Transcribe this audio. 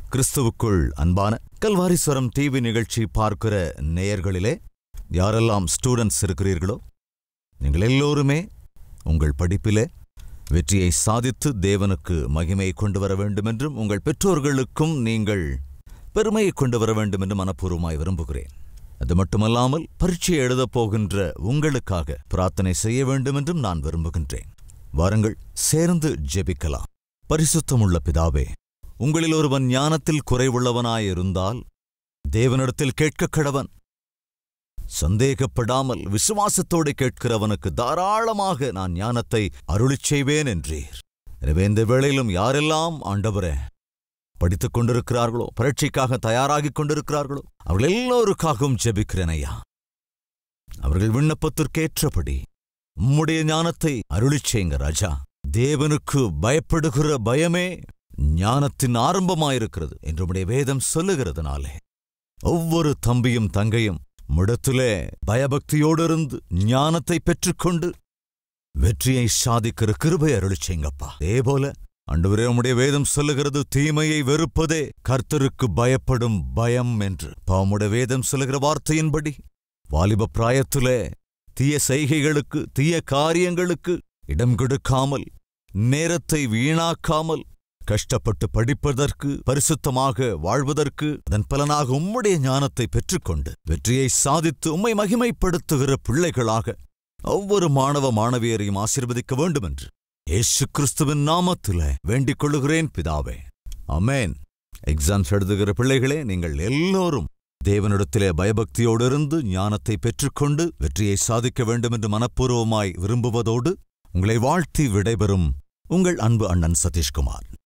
கிறிஸ்துவுக்குள் அன்பான கல்வாரிஸ்வரம் டிவி நிகழ்ச்சி பார்க்கிற நேயர்களிலே யாரெல்லாம் ஸ்டூடெண்ட்ஸ் இருக்கிறீர்களோ நீங்கள் எல்லோருமே உங்கள் படிப்பிலே வெற்றியை சாதித்து தேவனுக்கு மகிமையை கொண்டு வர வேண்டும் என்றும் உங்கள் பெற்றோர்களுக்கும் நீங்கள் பெருமையை கொண்டு வர வேண்டும் என்று மனப்பூர்வமாய் விரும்புகிறேன். அது மட்டுமல்லாமல் பரீட்சை எழுதப் போகின்ற உங்களுக்காக பிரார்த்தனை செய்ய வேண்டும் என்றும் நான் விரும்புகின்றேன். வாருங்கள், சேர்ந்து ஜெபிக்கலாம். பரிசுத்தமுள்ள பிதாவே, உங்களில் ஒருவன் ஞானத்தில் குறைவுள்ளவனாயிருந்தால் தேவனிடத்தில் கேட்கக் கடவன். சந்தேகப்படாமல் விசுவாசத்தோடு கேட்கிறவனுக்கு தாராளமாக நான் ஞானத்தை அருளிச் செய்வேன் என்றீர். எனவே இந்த வேளையிலும் யாரெல்லாம் ஆண்டவரே படித்துக் கொண்டிருக்கிறார்களோ, பரீட்சைக்காக தயாராகிக் கொண்டிருக்கிறார்களோ, அவர்கள் எல்லோருக்காகவும் ஜெபிக்கிறேன் ஐயா. அவர்கள் விண்ணப்பத்திற்கேற்றபடி உம்முடைய ஞானத்தை அருளிச் செய்யுங்க ராஜா. தேவனுக்கு பயப்படுகிற பயமே ஞானத்தின் ஆரம்பமாயிருக்கிறது என்று உம்முடைய வேதம் சொல்லுகிறதுனாலே ஒவ்வொரு தம்பியும் தங்கையும் முடத்திலே பயபக்தியோடு இருந்து ஞானத்தை பெற்றுக்கொண்டு வெற்றியை சாதிக்கிற கிருபை அருளிச் செய்யுங்கப்பா. அதேபோல ஆண்டவரே, உம்முடைய வேதம் சொல்லுகிறது தீமையை வெறுப்பதே கர்த்தருக்கு பயப்படும் பயம் என்று. உம்முடைய வேதம் சொல்லுகிற வார்த்தையின்படி வாலிப பிராயத்திலே தீய செய்கைகளுக்கு தீய காரியங்களுக்கு இடம் கொடுக்காமல் நேரத்தை வீணாக்காமல் கஷ்டப்பட்டு படிப்பதற்கு பரிசுத்தமாக வாழ்வதற்கு அதன் பலனாக உம்முடைய ஞானத்தை பெற்றுக்கொண்டு வெற்றியை சாதித்து உம்மை மகிமைப்படுத்துகிற பிள்ளைகளாக ஒவ்வொரு மாணவ மாணவியரையும் ஆசீர்வதிக்க வேண்டும் என்று இயேசு கிறிஸ்துவின் நாமத்திலே வேண்டிக் கொள்ளுகிறேன் பிதாவே. ஆமென். எக்ஸாம்ஸ் எழுதுகிற பிள்ளைகளே, நீங்கள் எல்லோரும் தேவனிடத்திலே பயபக்தியோடு இருந்து ஞானத்தை பெற்றுக்கொண்டு வெற்றியை சாதிக்க வேண்டும் என்று மனப்பூர்வமாய் விரும்புவதோடு உங்களை வாழ்த்தி விடைபெறும் உங்கள் அன்பு அண்ணன் சதீஷ்குமார்.